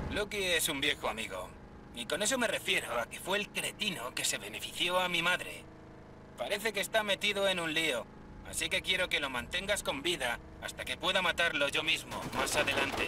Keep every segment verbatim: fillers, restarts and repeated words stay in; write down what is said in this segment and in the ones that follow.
Loki es un viejo amigo. Y con eso me refiero a que fue el cretino que se benefició a mi madre. Parece que está metido en un lío. Así que quiero que lo mantengas con vida hasta que pueda matarlo yo mismo, más adelante.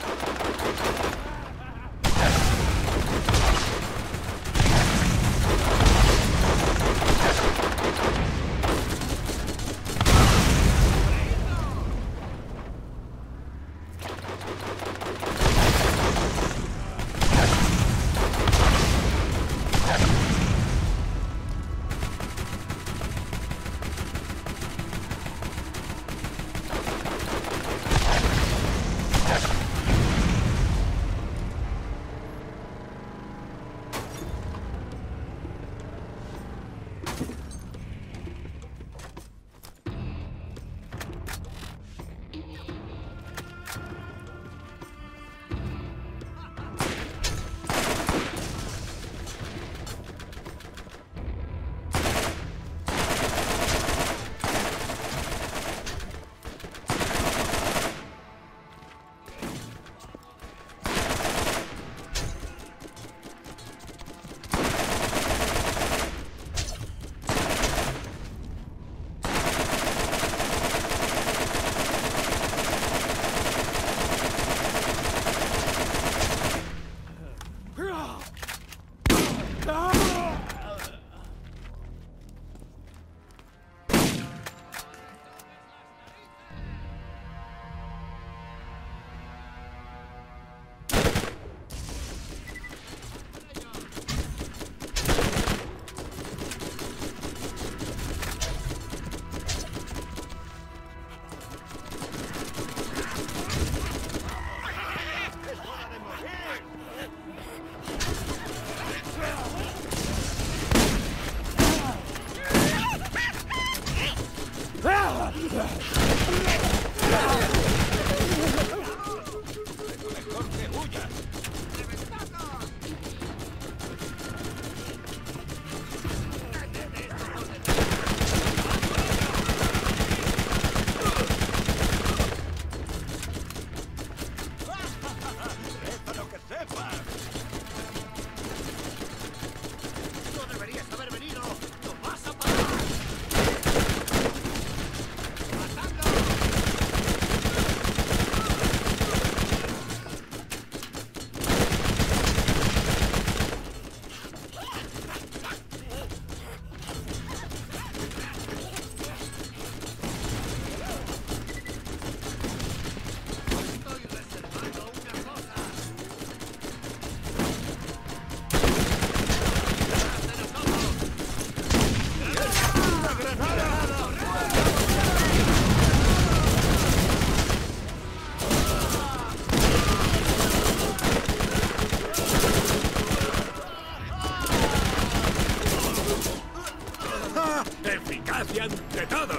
¡Eficacia ante todo!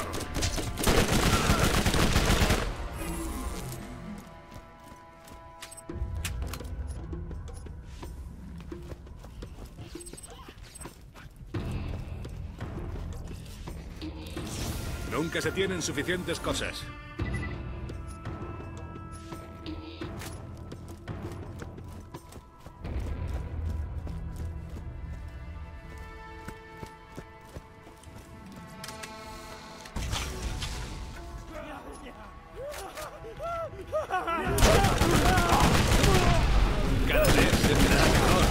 Nunca se tienen suficientes cosas. Cada vez se me da mejor.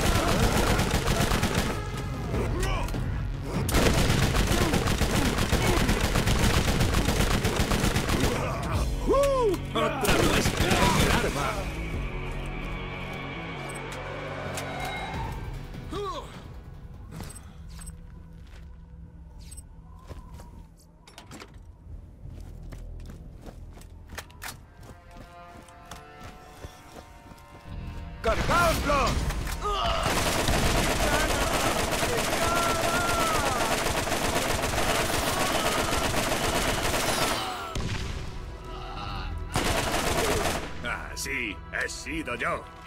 ¡Uh! ¡Otra muestra en el arma! ¡Cargaoslos! Ah, sí, he sido yo.